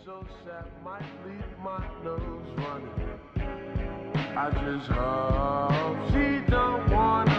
so sad, might leave my nose running. I just hope she don't wanna